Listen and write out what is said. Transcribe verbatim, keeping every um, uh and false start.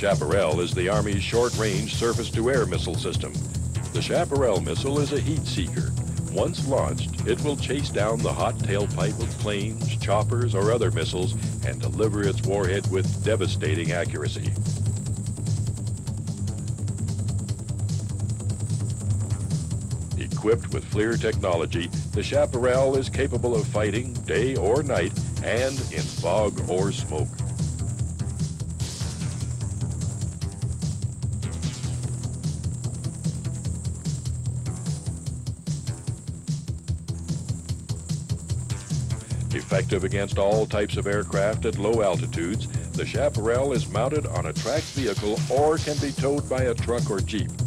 Chaparral is the Army's short-range surface-to-air missile system. The Chaparral missile is a heat seeker. Once launched, it will chase down the hot tailpipe of planes, choppers, or other missiles and deliver its warhead with devastating accuracy. Equipped with FLIR technology, the Chaparral is capable of fighting day or night and in fog or smoke. Effective against all types of aircraft at low altitudes, the Chaparral is mounted on a tracked vehicle or can be towed by a truck or jeep.